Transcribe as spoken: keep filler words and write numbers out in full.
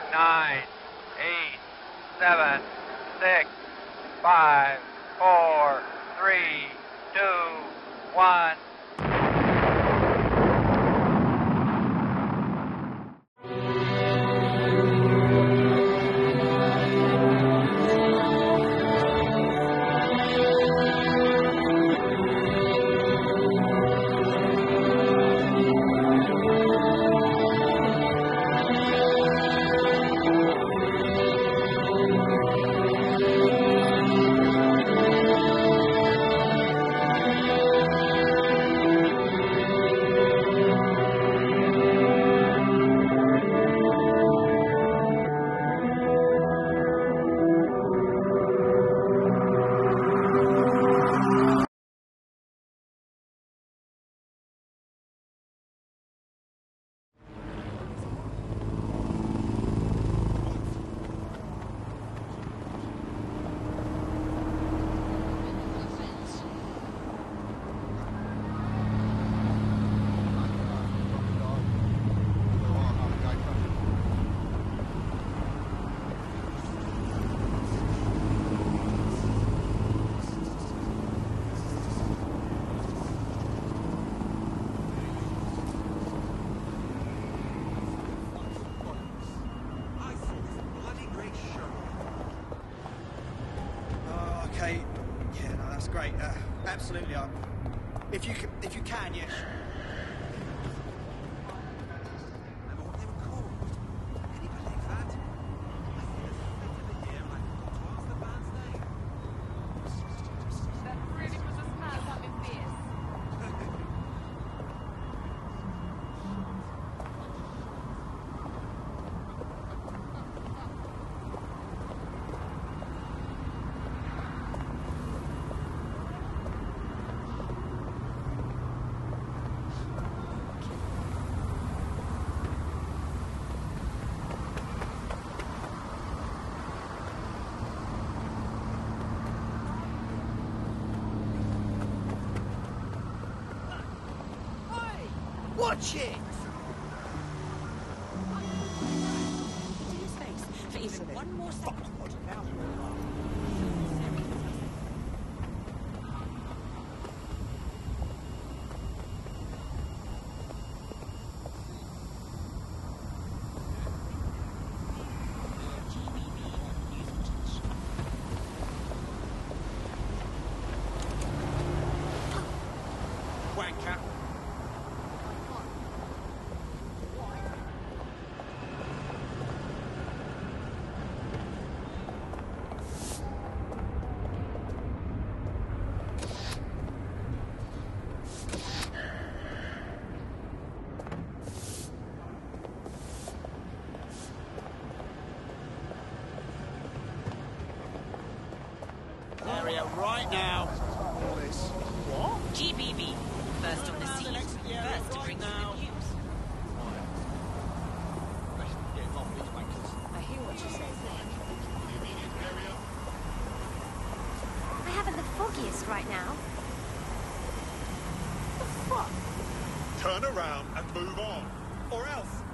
nine, eight, seven, six, five, four, three, two, one. Great, uh, absolutely. Uh, if you can, if you can, yes. Remember what they were called? Can you believe that? I think it's the year I what's the band's name? That really was a snap up in this. Watch it! To his face for even one more second. Wanker. Area right now. All this. What? G B B, first on the scene, first to bring you the news. I hear what you say. I haven't the foggiest right now. Turn around and move on, or else